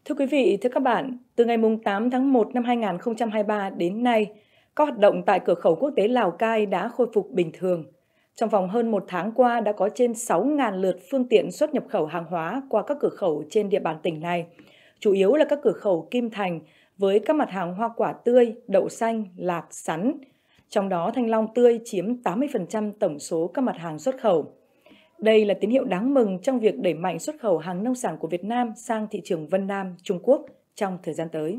Thưa quý vị, thưa các bạn, từ ngày 8 tháng 1 năm 2023 đến nay, các hoạt động tại cửa khẩu quốc tế Lào Cai đã khôi phục bình thường. Trong vòng hơn một tháng qua đã có trên 6.000 lượt phương tiện xuất nhập khẩu hàng hóa qua các cửa khẩu trên địa bàn tỉnh này. Chủ yếu là các cửa khẩu Kim Thành với các mặt hàng hoa quả tươi, đậu xanh, lạc, sắn. Trong đó thanh long tươi chiếm 80% tổng số các mặt hàng xuất khẩu. Đây là tín hiệu đáng mừng trong việc đẩy mạnh xuất khẩu hàng nông sản của Việt Nam sang thị trường Vân Nam, Trung Quốc trong thời gian tới.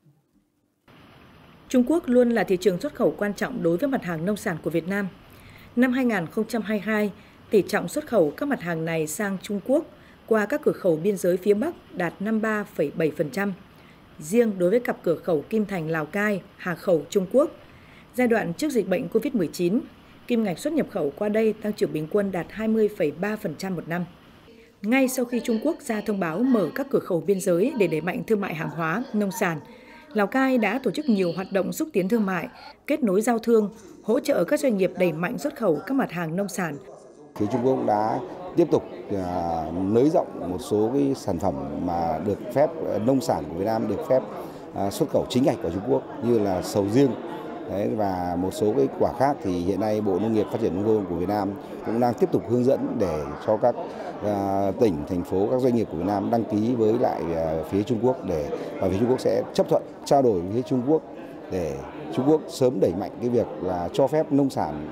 Trung Quốc luôn là thị trường xuất khẩu quan trọng đối với mặt hàng nông sản của Việt Nam. Năm 2022, tỷ trọng xuất khẩu các mặt hàng này sang Trung Quốc qua các cửa khẩu biên giới phía Bắc đạt 53,7%. Riêng đối với cặp cửa khẩu Kim Thành Lào Cai, Hà Khẩu Trung Quốc, giai đoạn trước dịch bệnh COVID-19, kim ngạch xuất nhập khẩu qua đây tăng trưởng bình quân đạt 20,3% một năm. Ngay sau khi Trung Quốc ra thông báo mở các cửa khẩu biên giới để đẩy mạnh thương mại hàng hóa, nông sản, Lào Cai đã tổ chức nhiều hoạt động xúc tiến thương mại, kết nối giao thương, hỗ trợ các doanh nghiệp đẩy mạnh xuất khẩu các mặt hàng nông sản. Phía Trung Quốc đã tiếp tục nới rộng một số cái sản phẩm mà được phép nông sản của Việt Nam được phép xuất khẩu chính ngạch vào Trung Quốc như là sầu riêng. Đấy, và một số cái quả khác thì hiện nay Bộ Nông nghiệp Phát triển Nông thôn của Việt Nam cũng đang tiếp tục hướng dẫn để cho các tỉnh, thành phố, các doanh nghiệp của Việt Nam đăng ký với lại phía Trung Quốc và phía Trung Quốc sẽ chấp thuận trao đổi với Trung Quốc để Trung Quốc sớm đẩy mạnh cái việc là cho phép nông sản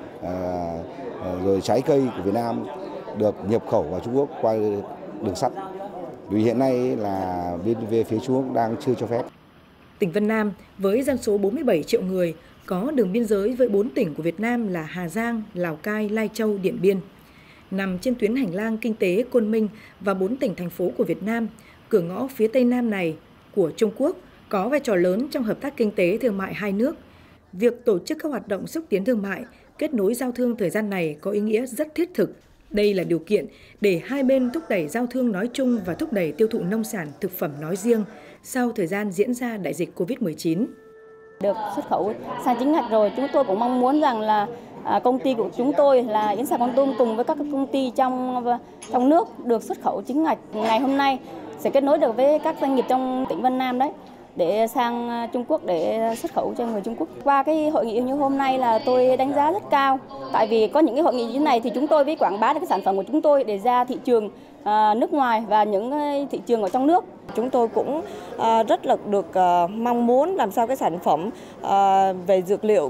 rồi trái cây của Việt Nam được nhập khẩu vào Trung Quốc qua đường sắt. Vì hiện nay là về phía Trung Quốc đang chưa cho phép. Tỉnh Vân Nam với dân số 47 triệu người có đường biên giới với 4 tỉnh của Việt Nam là Hà Giang, Lào Cai, Lai Châu, Điện Biên. Nằm trên tuyến hành lang kinh tế Côn Minh và 4 tỉnh thành phố của Việt Nam, cửa ngõ phía Tây Nam này của Trung Quốc có vai trò lớn trong hợp tác kinh tế thương mại hai nước. Việc tổ chức các hoạt động xúc tiến thương mại, kết nối giao thương thời gian này có ý nghĩa rất thiết thực. Đây là điều kiện để hai bên thúc đẩy giao thương nói chung và thúc đẩy tiêu thụ nông sản, thực phẩm nói riêng sau thời gian diễn ra đại dịch COVID-19. Được xuất khẩu sang chính ngạch rồi, chúng tôi cũng mong muốn rằng là công ty của chúng tôi là Yến Xào Con Tum cùng với các công ty trong nước được xuất khẩu chính ngạch ngày hôm nay sẽ kết nối được với các doanh nghiệp trong tỉnh Vân Nam đấy để sang Trung Quốc để xuất khẩu cho người Trung Quốc. Qua cái hội nghị như hôm nay là tôi đánh giá rất cao, tại vì có những cái hội nghị như thế này thì chúng tôi mới quảng bá được cái sản phẩm của chúng tôi để ra thị trường nước ngoài và những thị trường ở trong nước. Chúng tôi cũng rất là được mong muốn làm sao cái sản phẩm về dược liệu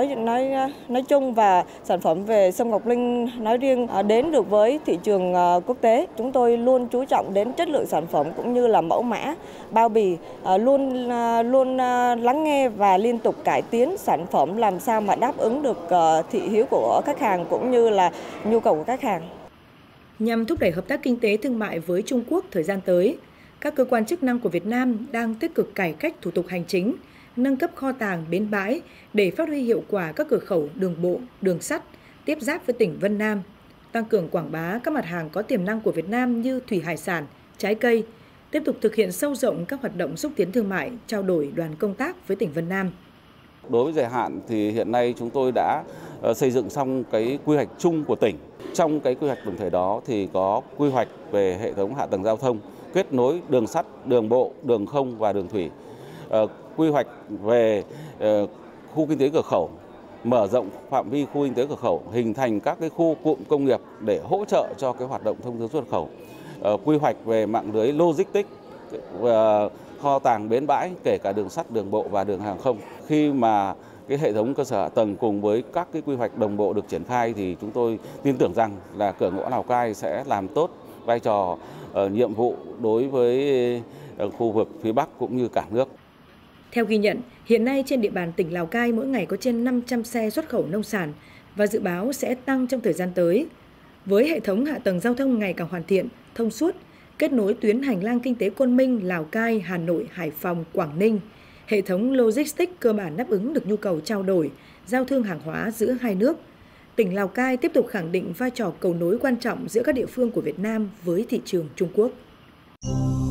nói chung và sản phẩm về sâm ngọc linh nói riêng đến được với thị trường quốc tế. Chúng tôi luôn chú trọng đến chất lượng sản phẩm cũng như là mẫu mã, bao bì, luôn lắng nghe và liên tục cải tiến sản phẩm làm sao mà đáp ứng được thị hiếu của khách hàng cũng như là nhu cầu của khách hàng. Nhằm thúc đẩy hợp tác kinh tế thương mại với Trung Quốc thời gian tới, các cơ quan chức năng của Việt Nam đang tích cực cải cách thủ tục hành chính, nâng cấp kho tàng, bến bãi để phát huy hiệu quả các cửa khẩu đường bộ, đường sắt tiếp giáp với tỉnh Vân Nam, tăng cường quảng bá các mặt hàng có tiềm năng của Việt Nam như thủy hải sản, trái cây, tiếp tục thực hiện sâu rộng các hoạt động xúc tiến thương mại, trao đổi đoàn công tác với tỉnh Vân Nam. Đối với dài hạn thì hiện nay chúng tôi đã xây dựng xong cái quy hoạch chung của tỉnh. Trong cái quy hoạch tổng thể đó thì có quy hoạch về hệ thống hạ tầng giao thông, kết nối đường sắt, đường bộ, đường không và đường thủy. Quy hoạch về khu kinh tế cửa khẩu, mở rộng phạm vi khu kinh tế cửa khẩu, hình thành các cái khu cụm công nghiệp để hỗ trợ cho cái hoạt động thông thương xuất khẩu. Quy hoạch về mạng lưới logistics, kho tàng, bến bãi, kể cả đường sắt, đường bộ và đường hàng không. Khi mà cái hệ thống cơ sở hạ tầng cùng với các cái quy hoạch đồng bộ được triển khai thì chúng tôi tin tưởng rằng là cửa ngõ Lào Cai sẽ làm tốt vai trò nhiệm vụ đối với khu vực phía Bắc cũng như cả nước. Theo ghi nhận, hiện nay trên địa bàn tỉnh Lào Cai mỗi ngày có trên 500 xe xuất khẩu nông sản và dự báo sẽ tăng trong thời gian tới. Với hệ thống hạ tầng giao thông ngày càng hoàn thiện, thông suốt, kết nối tuyến hành lang kinh tế Côn Minh, Lào Cai, Hà Nội, Hải Phòng, Quảng Ninh, hệ thống logistics cơ bản đáp ứng được nhu cầu trao đổi, giao thương hàng hóa giữa hai nước. Tỉnh Lào Cai tiếp tục khẳng định vai trò cầu nối quan trọng giữa các địa phương của Việt Nam với thị trường Trung Quốc.